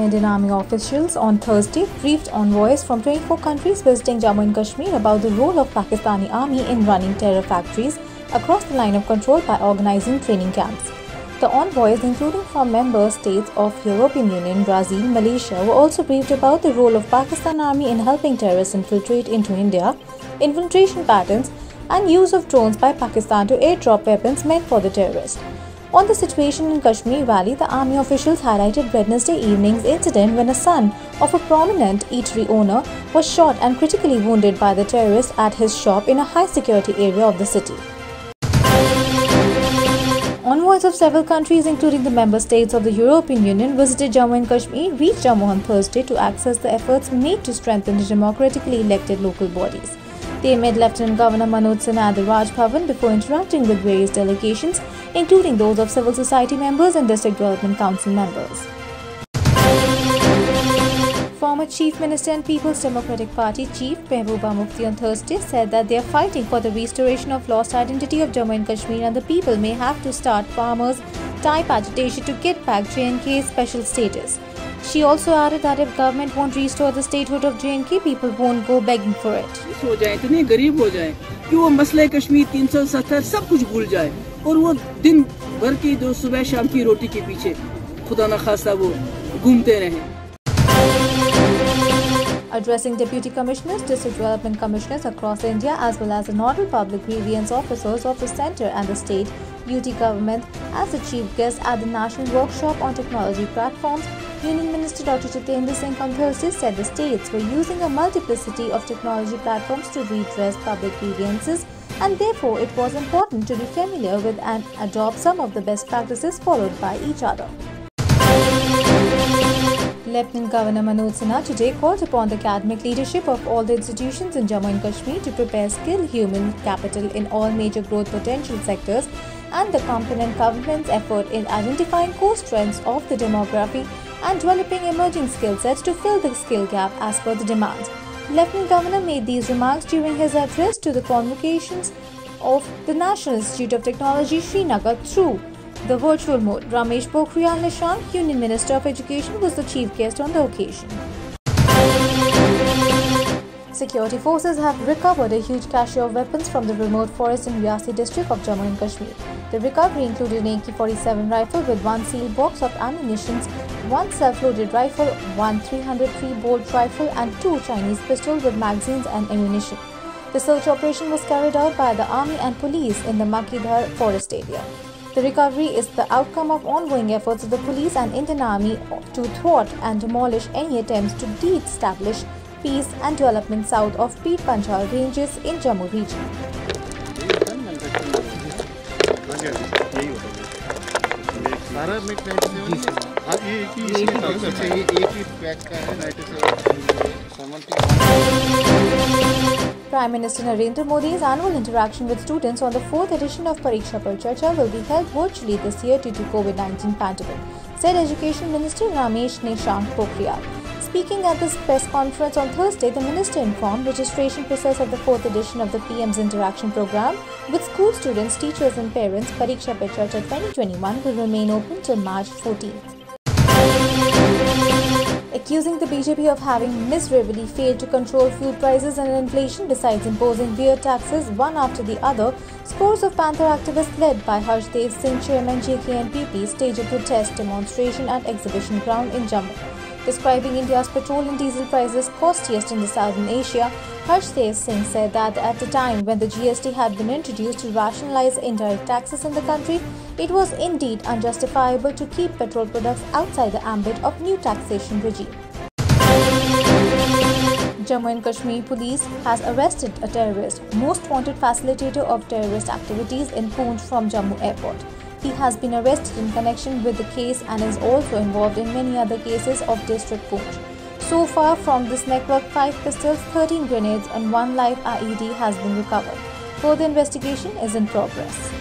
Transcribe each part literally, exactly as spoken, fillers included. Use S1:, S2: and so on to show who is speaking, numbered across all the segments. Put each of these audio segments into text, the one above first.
S1: Indian Army officials on Thursday briefed envoys from twenty-four countries visiting Jammu and Kashmir about the role of Pakistani Army in running terror factories across the line of control by organizing training camps. The envoys, including from member states of European Union, Brazil, Malaysia, were also briefed about the role of Pakistan Army in helping terrorists infiltrate into India, infiltration patterns, and use of drones by Pakistan to airdrop weapons meant for the terrorists. On the situation in Kashmir Valley, the army officials highlighted Wednesday evening's incident when a son of a prominent eatery owner was shot and critically wounded by the terrorists at his shop in a high-security area of the city. Envoys of several countries, including the member states of the European Union, visited Jammu and Kashmir, reached Jammu on Thursday to access the efforts made to strengthen the democratically elected local bodies. They met Lieutenant Governor Manoj Sinha at the Raj Bhavan before interacting with various delegations, including those of civil society members and District Development Council members. Former Chief Minister and People's Democratic Party Chief Mehbooba Mufti on Thursday said that they are fighting for the restoration of lost identity of Jammu and Kashmir and the people may have to start farmers' type agitation to get back J and K's special status. She also added that if government won't restore the statehood of J and K, people won't go begging for it.
S2: हो जाए, इतने गरीब हो जाए कि वो मसले कश्मीर तीन सौ सत्तर सब कुछ भूल जाए और वो दिन भर की जो सुबह शाम की रोटी के पीछे खुदा न खास्ता वो घूमते रहें.
S1: Addressing Deputy Commissioners, District Development Commissioners across India as well as the Nodal Public Grievance Officers of the Centre and the State U T Government as the chief guest at the National Workshop on Technology Platforms, Union Minister Doctor Jitendra Singh on Thursday said the states were using a multiplicity of technology platforms to redress public grievances and therefore it was important to be familiar with and adopt some of the best practices followed by each other. Lieutenant Governor Manoj Sinha today called upon the academic leadership of all the institutions in Jammu and Kashmir to prepare skilled human capital in all major growth potential sectors and the component government's effort in identifying core strengths of the demography and developing emerging skill sets to fill the skill gap as per the demands. Lieutenant Governor made these remarks during his address to the convocations of the National Institute of Technology, Srinagar, through the virtual mode. Ramesh Pokhriyal Nishank, Union Minister of Education, was the chief guest on the occasion. Security forces have recovered a huge cache of weapons from the remote forest in Riasi district of Jammu and Kashmir. The recovery included an A K forty-seven rifle with one sealed box of ammunition, one self-loaded rifle, one three hundred three bolt rifle and two Chinese pistols with magazines and ammunition. The search operation was carried out by the army and police in the Makidhar forest area. The recovery is the outcome of ongoing efforts of the police and Indian Army to thwart and demolish any attempts to de-establish peace and development south of Peer Panjal ranges in Jammu region. Prime Minister Narendra Modi's annual interaction with students on the fourth edition of Pariksha Par Charcha will be held virtually this year due to COVID nineteen pandemic, said Education Minister Ramesh Nishank Pokhriyal. Speaking at this press conference on Thursday, the minister informed registration process of the fourth edition of the P M's interaction program with school students, teachers and parents Pariksha Par Charcha twenty twenty-one will remain open till March fourteenth. Accusing the B J P of having miserably failed to control food prices and inflation besides imposing weird taxes one after the other, scores of Panther activists led by Harshdev Singh, Chairman J K N P P, staged a protest demonstration at exhibition ground in Jammu. Describing India's petrol and diesel prices costliest in the Southern Asia, Harshdev Singh said that at the time when the G S T had been introduced to rationalize indirect taxes in the country, it was indeed unjustifiable to keep petrol products outside the ambit of new taxation regime. Jammu and Kashmir Police has arrested a terrorist, most wanted facilitator of terrorist activities in Poonch from Jammu Airport. He has been arrested in connection with the case and is also involved in many other cases of District Poonch. So far from this network, five pistols, thirteen grenades and one live I E D has been recovered. Further investigation is in progress.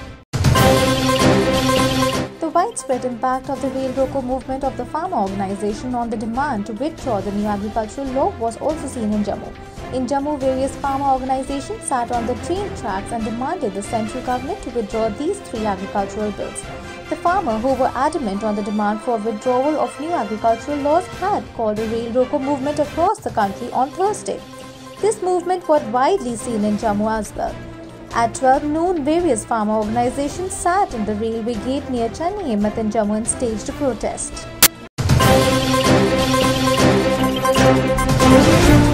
S1: The widespread impact of the Rail Roko movement of the farmer organization on the demand to withdraw the new agricultural law was also seen in Jammu. In Jammu, various farmer organizations sat on the train tracks and demanded the central government to withdraw these three agricultural bills. The farmers, who were adamant on the demand for withdrawal of new agricultural laws, had called a rail roko movement across the country on Thursday. This movement was widely seen in Jammu as well. At twelve noon, various farmer organizations sat in the railway gate near Chennai Himmat in Jammu and staged a protest.